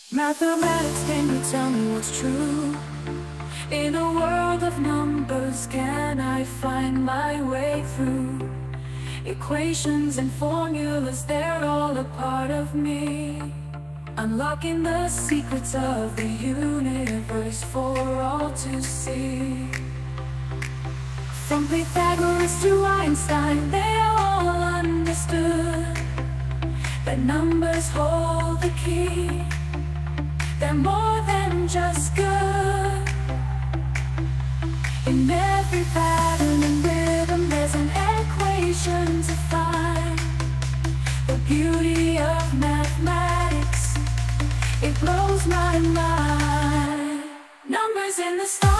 Mathematics, can you tell me what's true? In a world of numbers, can I find my way through? Equations and formulas, they're all a part of me, unlocking the secrets of the universe for all to see. From Pythagoras to Einstein, they all understood that numbers hold the key. They're more than just good. In every pattern and rhythm, there's an equation to find. The beauty of mathematics, it blows my mind. Numbers in the stars.